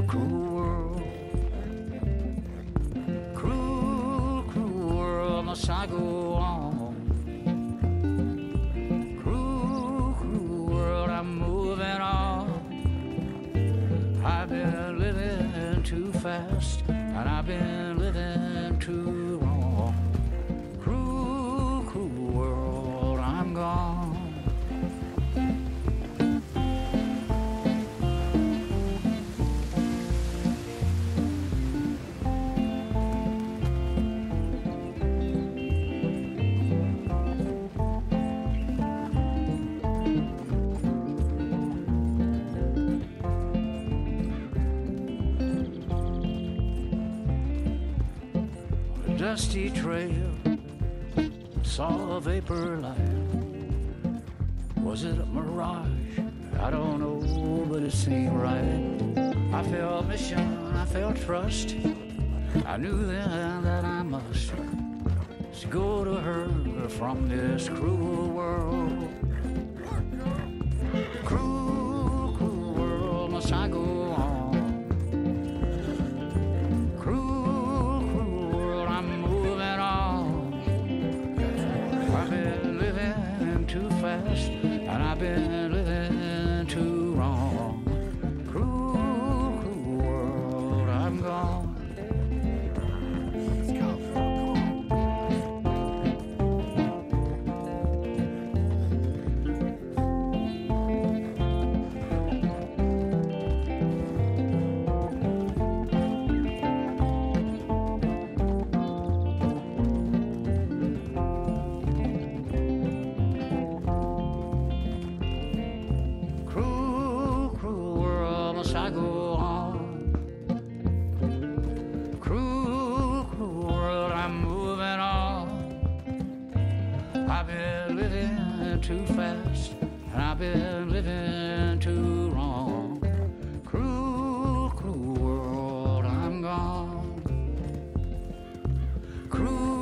Cruel world, cruel, cruel world, must I go on? Cruel, cruel world, I'm moving on. I've been living too fast, and I've been living too wrong. Cruel, cruel world, I'm gone. Dusty trail, saw a vapor light. Was it a mirage? I don't know, but it seemed right. I felt mission, I felt trust. I knew then that I must go to her from this cruel world. Cruel, cruel world, must I go on? And I've been living too wrong. Cruel, cruel world, I'm gone. I go on. Cruel, cruel world, I'm moving on. I've been living too fast, and I've been living too wrong. Cruel, cruel world, I'm gone. Cruel